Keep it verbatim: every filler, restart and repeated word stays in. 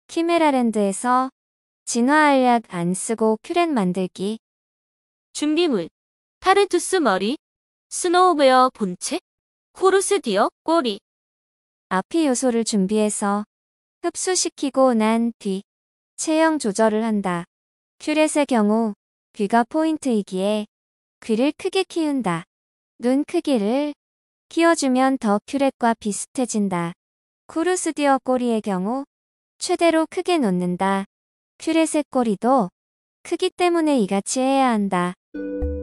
키메라랜드에서 진화 알약 안 쓰고 큐렛 만들기. 준비물. 타르투스 머리, 스노우베어 본체, 호르스 디어 꼬리. 앞이 요소를 준비해서 흡수시키고 난 뒤 체형 조절을 한다. 큐렛의 경우 귀가 포인트이기에 귀를 크게 키운다. 눈 크기를 키워주면 더 큐렛과 비슷해진다. 코르스디어 꼬리의 경우 최대로 크게 놓는다. 큐렛의 꼬리도 크기 때문에 이같이 해야 한다.